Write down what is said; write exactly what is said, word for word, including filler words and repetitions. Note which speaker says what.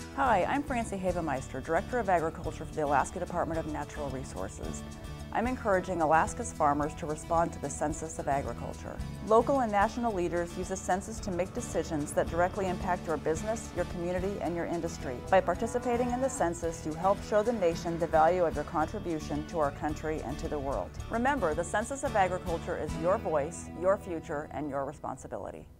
Speaker 1: Hi, I'm Franci Havemeister, Director of Agriculture for the Alaska Department of Natural Resources. I'm encouraging Alaska's farmers to respond to the Census of Agriculture. Local and national leaders use the census to make decisions that directly impact your business, your community, and your industry. By participating in the census, you help show the nation the value of your contribution to our country and to the world. Remember, the Census of Agriculture is your voice, your future, and your responsibility.